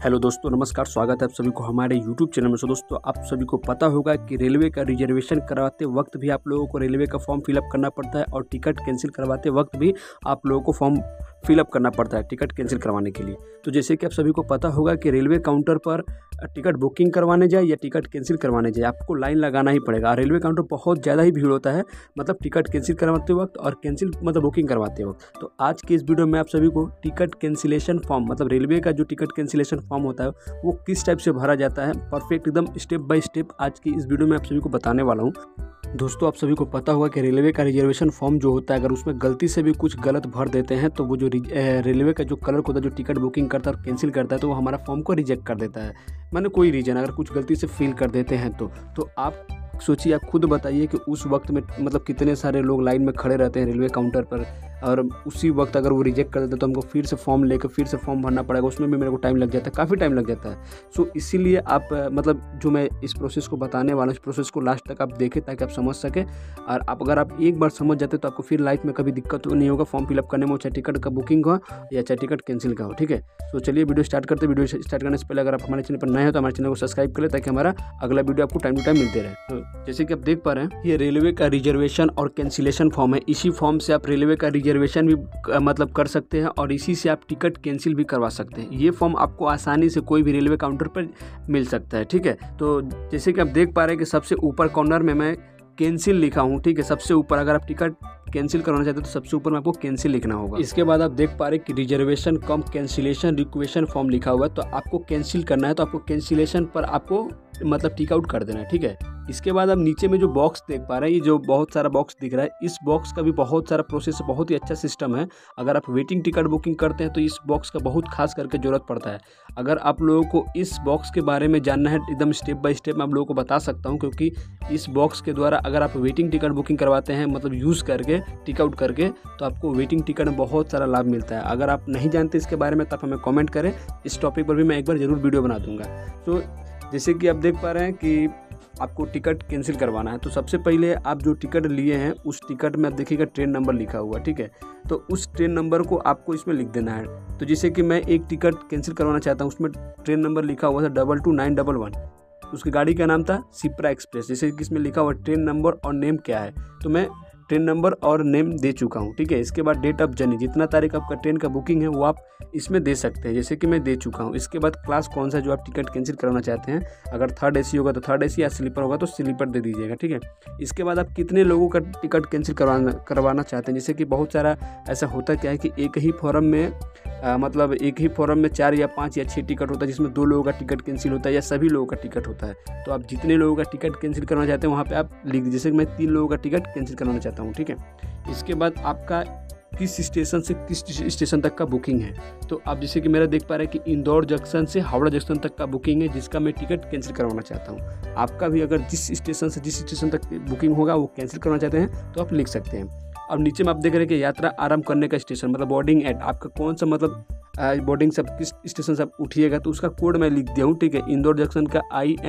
Hello दोस्तों, नमस्कार। स्वागत है आप सभी को हमारे यूट्यूब चैनल में। दोस्तों, आप सभी को पता होगा कि रेलवे का रिजर्वेशन करवाते वक्त भी आप लोगों को रेलवे का फॉर्म फिलअप करना पड़ता है और टिकट कैंसिल करवाते वक्त भी आप लोगों को फॉर्म फिलअप करना पड़ता है टिकट कैंसिल करवाने के लिए। तो जैसे कि आप सभी को पता होगा कि रेलवे काउंटर पर टिकट बुकिंग करवाने जाए या टिकट कैंसिल करवाने जाए, आपको लाइन लगाना ही पड़ेगा। रेलवे काउंटर बहुत ज़्यादा ही भीड़ होता है, मतलब टिकट कैंसिल करवाते वक्त और कैंसिल मतलब बुकिंग करवाते वक्त। तो आज की इस वीडियो में आप सभी को टिकट कैंसिलेशन फॉर्म, मतलब रेलवे का जो टिकट कैंसिलेशन फॉर्म होता है वो किस टाइप से भरा जाता है, परफेक्ट एकदम स्टेप बाय स्टेप आज की इस वीडियो में आप सभी को बताने वाला हूँ। दोस्तों, आप सभी को पता होगा कि रेलवे का रिजर्वेशन फॉर्म जो होता है, अगर उसमें गलती से भी कुछ गलत भर देते हैं तो वो जो रेलवे का जो क्लर्क होता है, जो टिकट बुकिंग करता है और कैंसिल करता है, तो वो हमारा फॉर्म को रिजेक्ट कर देता है। माने कोई रीज़न अगर कुछ गलती से फिल कर देते हैं तो आप सोचिए, आप खुद बताइए कि उस वक्त में मतलब कितने सारे लोग लाइन में खड़े रहते हैं रेलवे काउंटर पर, और उसी वक्त अगर वो रिजेक्ट कर देते तो हमको फिर से फॉर्म लेकर फिर से फॉर्म भरना पड़ेगा। उसमें भी मेरे को टाइम लग जाता है, काफ़ी टाइम लग जाता है। सो इसीलिए आप मतलब जो मैं इस प्रोसेस को बताने वाला हूँ, इस प्रोसेस को लास्ट तक आप देखें ताकि आप समझ सकें। और अगर आप एक बार समझ जाते तो आपको फिर लाइफ में कभी दिक्कत नहीं होगा फॉर्म फिलअप करने में, चाहे टिकट का बुकिंग हो या चाहे टिकट कैंसिल का हो। ठीक है, तो चलिए वीडियो स्टार्ट करते हैं। वीडियो स्टार्ट करने से पहले अगर आप हमारे चैनल पर नए हो तो हमारे चैनल को सब्सक्राइब करें ताकि हमारा अगला वीडियो आपको टाइम टू टाइम मिलते रहे। तो जैसे कि आप देख पा रहे हैं, ये रेलवे का रिजर्वेशन और कैंसिलेशन फॉर्म है। इसी फॉर्म से आप रेलवे का रिजर्वेशन भी मतलब कर सकते हैं और इसी से आप टिकट कैंसिल भी करवा सकते हैं। ये फॉर्म आपको आसानी से कोई भी रेलवे काउंटर पर मिल सकता है। ठीक है, तो जैसे कि आप देख पा रहे हैं कि सबसे ऊपर कॉर्नर में मैं कैंसिल लिखा हूँ। ठीक है, सबसे ऊपर अगर आप टिकट कैंसिल करवाना चाहते हैं तो सबसे ऊपर में आपको कैंसिल लिखना होगा। इसके बाद आप देख पा रहे हैं कि reservation cum cancellation requisition form लिखा हुआ है। तो आपको कैंसिल करना है तो आपको कैंसिलेशन पर आपको मतलब टिक आउट कर देना है। ठीक है, इसके बाद आप नीचे में जो बॉक्स देख पा रहे हैं, ये जो बहुत सारा बॉक्स दिख रहा है, इस बॉक्स का भी बहुत सारा प्रोसेस, बहुत ही अच्छा सिस्टम है। अगर आप वेटिंग टिकट बुकिंग करते हैं तो इस बॉक्स का बहुत खास करके ज़रूरत पड़ता है। अगर आप लोगों को इस बॉक्स के बारे में जानना है एकदम स्टेप बाय स्टेप मैं आप लोगों को बता सकता हूं, क्योंकि इस बॉक्स के द्वारा अगर आप वेटिंग टिकट बुकिंग करवाते हैं मतलब यूज़ करके टिक आउट करके, तो आपको वेटिंग टिकट में बहुत सारा लाभ मिलता है। अगर आप नहीं जानते इसके बारे में तो आप हमें कॉमेंट करें, इस टॉपिक पर भी मैं एक बार ज़रूर वीडियो बना दूँगा। तो जैसे कि आप देख पा रहे हैं कि आपको टिकट कैंसिल करवाना है, तो सबसे पहले आप जो टिकट लिए हैं उस टिकट में आप देखिएगा ट्रेन नंबर लिखा हुआ। ठीक है, तो उस ट्रेन नंबर को आपको इसमें लिख देना है। तो जैसे कि मैं एक टिकट कैंसिल करवाना चाहता हूँ, उसमें ट्रेन नंबर लिखा हुआ था 22911, उसकी गाड़ी का नाम था शिप्रा एक्सप्रेस। जैसे कि इसमें लिखा हुआ ट्रेन नंबर और नेम क्या है, तो मैं ट्रेन नंबर और नेम दे चुका हूँ। ठीक है, इसके बाद डेट ऑफ जर्नी, जितना तारीख आपका ट्रेन का बुकिंग है वो आप इसमें दे सकते हैं, जैसे कि मैं दे चुका हूँ। इसके बाद क्लास कौन सा जो आप टिकट कैंसिल करवाना चाहते हैं, अगर थर्ड एसी होगा तो थर्ड एसी या स्लीपर होगा तो स्लीपर दे दीजिएगा। ठीक है, इसके बाद आप कितने लोगों का टिकट कैंसिल करवाना चाहते हैं। जैसे कि बहुत सारा ऐसा होता क्या है कि एक ही फॉर्म में मतलब एक ही फॉर्म में 4 या 5 या 6 टिकट होता है, जिसमें 2 लोगों का टिकट कैंसिल होता है या सभी लोगों का टिकट होता है। तो आप जितने लोगों का टिकट कैंसिल करना चाहते हैं वहाँ पे आप लिख दीजिए, जैसे कि मैं 3 लोगों का टिकट कैंसिल करवाना चाहता हूँ। ठीक है, इसके बाद आपका किस स्टेशन से किस स्टेशन तक का बुकिंग है। तो आप जैसे कि मेरा देख पा रहे हैं कि इंदौर जंक्शन से हावड़ा जंक्शन तक का बुकिंग है, जिसका मैं टिकट कैंसिल करवाना चाहता हूँ। आपका भी अगर जिस स्टेशन से जिस स्टेशन तक बुकिंग होगा वो कैंसिल करना चाहते हैं तो आप लिख सकते हैं। अब नीचे में आप देख रहे हैं कि यात्रा आरंभ करने का स्टेशन, मतलब बोर्डिंग एट, आपका कौन सा मतलब बोर्डिंग से किस स्टेशन से आप उठिएगा, तो उसका कोड मैं लिख दिया हूँ। ठीक है, इंदौर जंक्शन का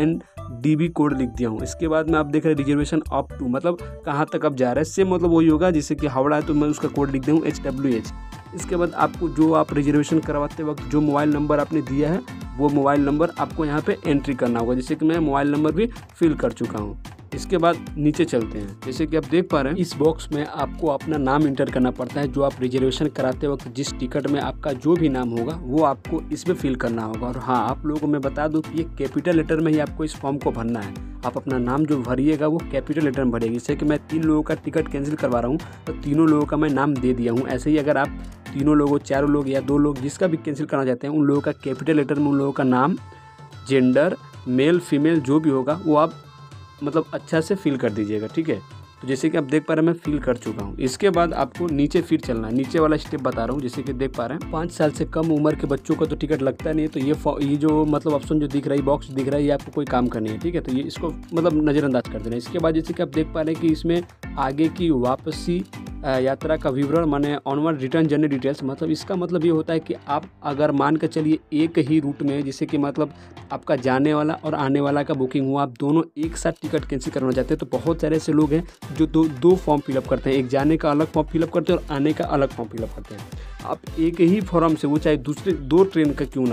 INDB कोड लिख दिया हूँ। इसके बाद में आप देख रहे हैं रिजर्वेशन अप टू, मतलब कहाँ तक आप जा रहे हैं, सेम मतलब वही होगा। जैसे कि हावड़ा है तो मैं उसका कोड लिख दूँ HWH। इसके बाद आपको जो आप रिजर्वेशन करवाते वक्त जो मोबाइल नंबर आपने दिया है वो मोबाइल नंबर आपको यहाँ पे एंट्री करना होगा, जैसे कि मैं मोबाइल नंबर भी फिल कर चुका हूँ। इसके बाद नीचे चलते हैं, जैसे कि आप देख पा रहे हैं इस बॉक्स में आपको अपना नाम इंटर करना पड़ता है। जो आप रिजर्वेशन कराते वक्त जिस टिकट में आपका जो भी नाम होगा वो आपको इसमें फिल करना होगा। और हाँ, आप लोगों को मैं बता दूं कि ये कैपिटल लेटर में ही आपको इस फॉर्म को भरना है। आप अपना नाम जो भरिएगा वो कैपिटल लेटर में भरिएगा। जैसे कि मैं 3 लोगों का टिकट कैंसिल करवा रहा हूँ तो तीनों लोगों का मैं नाम दे दिया हूँ। ऐसे ही अगर आप 3 लोगों 4 लोग या 2 लोग जिसका भी कैंसिल करना चाहते हैं, उन लोगों का कैपिटल लेटर में उन लोगों का नाम, जेंडर, मेल फीमेल जो भी होगा वो आप मतलब अच्छा से फिल कर दीजिएगा। ठीक है, तो जैसे कि आप देख पा रहे हैं मैं फिल कर चुका हूँ। इसके बाद आपको नीचे फिर चलना है, नीचे वाला स्टेप बता रहा हूँ। जैसे कि देख पा रहे हैं 5 साल से कम उम्र के बच्चों का तो टिकट लगता नहीं है, तो ये जो मतलब ऑप्शन जो दिख रहा है, बॉक्स दिख रहा है, ये आपको कोई काम का नहीं है। ठीक है, तो ये इसको मतलब नज़रअंदाज कर देना है। इसके बाद जैसे कि आप देख पा रहे हैं कि इसमें आगे की वापसी यात्रा का विवरण माने ऑनवर्ड रिटर्न जर्नी डिटेल्स, मतलब इसका मतलब ये होता है कि आप अगर मान कर चलिए एक ही रूट में, जैसे कि मतलब आपका जाने वाला और आने वाला का बुकिंग हुआ, आप दोनों एक साथ टिकट कैंसिल करना चाहते हैं, तो बहुत सारे ऐसे लोग हैं जो दो फॉर्म फिलअप करते हैं, एक जाने का अलग फॉर्म फिलअप करते हैं और आने का अलग फॉर्म फिलअप करते हैं। आप एक ही फॉर्म से, वो चाहे दूसरे 2 ट्रेन का क्यों ना हो,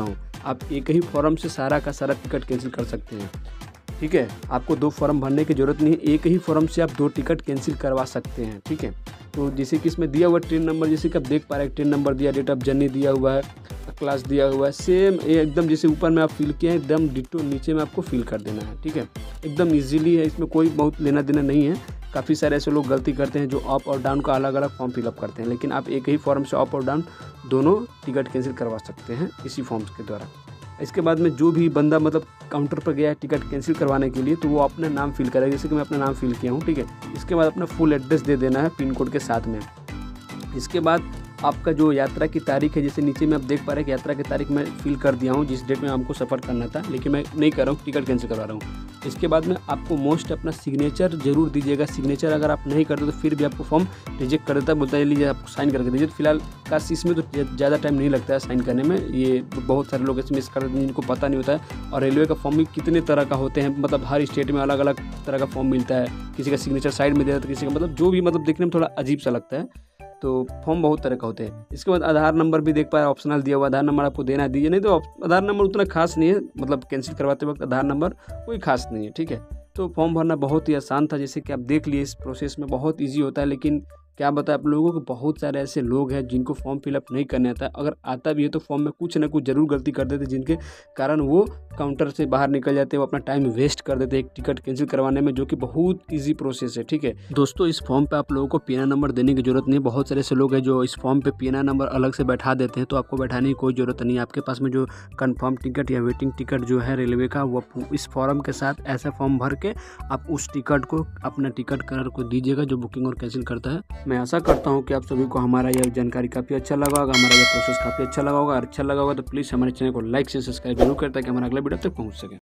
आप एक ही फॉर्म से सारा का सारा टिकट कैंसिल कर सकते हैं। ठीक है, आपको 2 फॉर्म भरने की ज़रूरत नहीं है, एक ही फॉर्म से आप 2 टिकट कैंसिल करवा सकते हैं। ठीक है, तो जैसे कि इसमें दिया हुआ ट्रेन नंबर, जैसे कि आप देख पा रहे हैं, ट्रेन नंबर दिया, डेट ऑफ जर्नी दिया हुआ है, क्लास दिया हुआ है, सेम एकदम जैसे ऊपर में आप फिल किए हैं एकदम डिट्टो नीचे में आपको फिल कर देना है। ठीक है, एकदम इजीली है, इसमें कोई बहुत लेना देना नहीं है। काफ़ी सारे ऐसे लोग गलती करते हैं जो अप और डाउन का अलग अलग फॉर्म फिलअप करते हैं, लेकिन आप एक ही फॉर्म से अप और डाउन दोनों टिकट कैंसिल करवा सकते हैं इसी फॉर्म्स के द्वारा। इसके बाद में जो भी बंदा मतलब काउंटर पर गया है टिकट कैंसिल करवाने के लिए, तो वो अपना नाम फिल करेगा, जैसे कि मैं अपना नाम फिल किया हूँ। ठीक है, इसके बाद अपना फुल एड्रेस दे देना है पिन कोड के साथ में। इसके बाद आपका जो यात्रा की तारीख है, जैसे नीचे में आप देख पा रहे हैं कि यात्रा की तारीख मैं फिल कर दिया हूँ जिस डेट में हमको सफ़र करना था, लेकिन मैं नहीं कर रहा हूँ, टिकट कैंसिल करवा रहा हूँ। इसके बाद में आपको मोस्ट अपना सिग्नेचर जरूर दीजिएगा। सिग्नेचर अगर आप नहीं करते तो फिर भी आपको फॉर्म रिजेक्ट कर देता है, बोलता है लीजिए आप साइन करके दीजिए। तो फिलहाल काश इसमें तो ज़्यादा टाइम नहीं लगता है साइन करने में, ये बहुत सारे लोग इसमें मिस कर देते हैं जिनको पता नहीं होता है। और रेलवे का फॉर्म भी कितने तरह का होते हैं, मतलब हर स्टेट में अलग अलग तरह का फॉर्म मिलता है, किसी का सिग्नेचर साइड में दे देता है, किसी का मतलब जो भी मतलब देखने में थोड़ा अजीब सा लगता है। तो फॉर्म बहुत तरह का होते हैं। इसके बाद आधार नंबर भी देख पाए, ऑप्शनल दिया हुआ, आधार नंबर आपको देना दीजिए, नहीं तो आधार नंबर उतना खास नहीं है, मतलब कैंसिल करवाते वक्त आधार नंबर कोई खास नहीं है। ठीक है, तो फॉर्म भरना बहुत ही आसान था, जैसे कि आप देख लिए इस प्रोसेस में बहुत ईजी होता है। लेकिन क्या बताएं आप लोगों को, बहुत सारे ऐसे लोग हैं जिनको फॉर्म फिलअप नहीं करने आता है, अगर आता भी है तो फॉर्म में कुछ ना कुछ ज़रूर गलती कर देते, जिनके कारण वो काउंटर से बाहर निकल जाते हैं, वो अपना टाइम वेस्ट कर देते हैं एक टिकट कैंसिल करवाने में, जो कि बहुत ईजी प्रोसेस है। ठीक है दोस्तों, इस फॉर्म पे आप लोगों को पीएनआर नंबर देने की जरूरत नहीं है। बहुत सारे ऐसे लोग हैं जो इस फॉर्म पे पीएनआर नंबर अलग से बैठा देते हैं, तो आपको बैठाने की कोई ज़रूरत नहीं है। आपके पास में जो कन्फर्म टिकट या वेटिंग टिकट जो है रेलवे का, वो इस फॉर्म के साथ ऐसा फॉर्म भर के आप उस टिकट को अपना टिकट कलर को दीजिएगा जो बुकिंग और कैंसिल करता है। मैं आशा करता हूँ कि आप सभी को हमारा यह जानकारी काफ़ी अच्छा लगा होगा, हमारा यह प्रोसेस काफ़ी अच्छा लगा होगा। अच्छा लगा होगा तो प्लीज़ हमारे चैनल को लाइक से सब्सक्राइब जरूर करें ताकि हमारा अगला वीडियो तक पहुँच सके।